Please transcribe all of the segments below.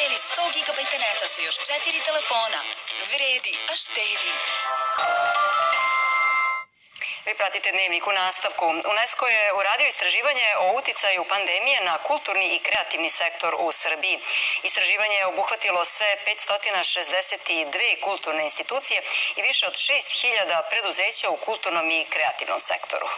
Deli 100 GB neta sa još 4 telefona. Vredi, a štedi. Vi pratite Dnevnik u nastavku. UNESCO je uradio istraživanje o uticaju pandemije na kulturni i kreativni sektor u Srbiji. Istraživanje je obuhvatilo sve 562 kulturne institucije i više od 6.000 preduzeća u kulturnom i kreativnom sektoru.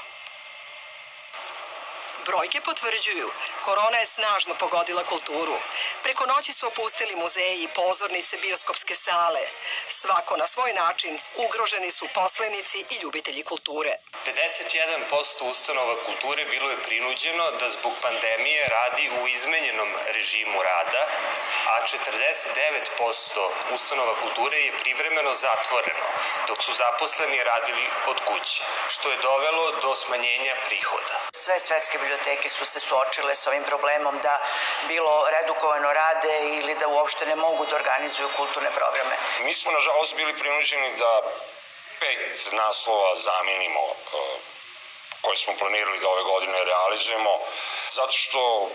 Brojke potvrđuju, korona je snažno pogodila kulturu. Preko noći su opustili muzeji, pozornice, bioskopske sale. Svako na svoj način ugroženi su poslenici i ljubitelji kulture. 51% ustanova kulture bilo je prinuđeno da zbog pandemije radi u izmenjenom režimu rada, a 49% ustanova kulture je privremeno zatvoreno, dok su zaposleni radili od kuće, što je dovelo do smanjenja prihoda. Sve svetske biblioteke su se suočile s ovim problemom da bilo redukovano rade ili da uopšte ne mogu da organizuju kulturne programe. Mi smo, nažalost, bili prinuđeni da 5 naslova zamenimo koje smo planirali da ove godine realizujemo, zato što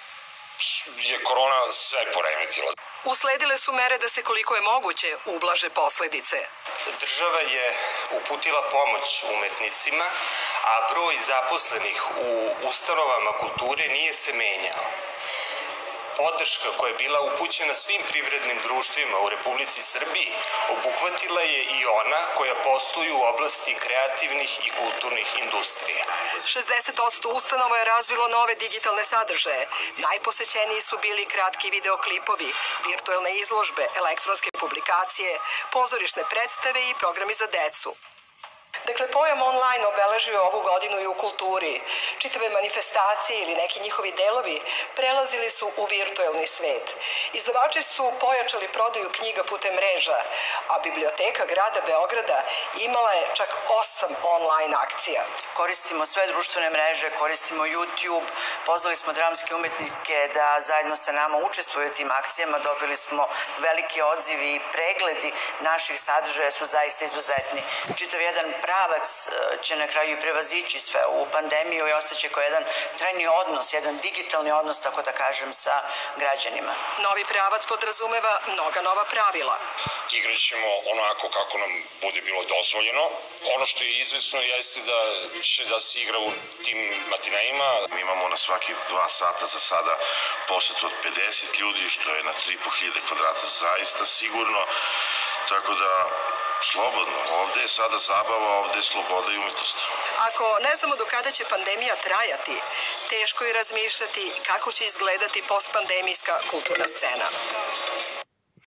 je korona sve poremetila. Usledile su mere da se koliko je moguće ublaže posledice. Država je uputila pomoć umetnicima, a broj zaposlenih u ustanovama kulture nije se menjao. Podrška koja je bila upućena svim privrednim društvima u Republici Srbiji obuhvatila je i ona koja posluju u oblasti kreativnih i kulturnih industrija. 60% ustanova je razvilo nove digitalne sadržaje. Najposećeniji su bili kratki videoklipovi, virtuelne izložbe, elektronske publikacije, pozorišne predstave i programi za decu. Dakle, pojam online obeležio ovu godinu i u kulturi. Čitave manifestacije ili neki njihovi delovi prelazili su u virtuelni svet. Izdavači su pojačali prodaju knjiga putem mreža, a biblioteka grada Beograda imala je čak 8 online akcija. Koristimo sve društvene mreže, koristimo YouTube, pozvali smo dramske umetnike da zajedno sa nama učestvuju u tim akcijama, dobili smo veliki odziv i pregledi naših sadržaja su zaista izuzetni. Čitav jedan pravac će na kraju i prevazići sve ovu pandemiju i ostaće kao jedan trajni odnos, jedan digitalni odnos, tako da kažem, sa građanima. Novi pravac podrazumeva mnoga nova pravila. Igraćemo onako kako nam bude bilo dozvoljeno. Ono što je izvesno jeste da će da se igra u tim matinejima. Mi imamo na svaki 2 sata za sada posetu od 50 ljudi, što je na 3.500 kvadrata zaista sigurno, tako da slobodno. Ovde je sada zabava, ovde je sloboda i umetnost. Ako ne znamo do kada će pandemija trajati, teško je razmišljati kako će izgledati postpandemijska kulturna scena.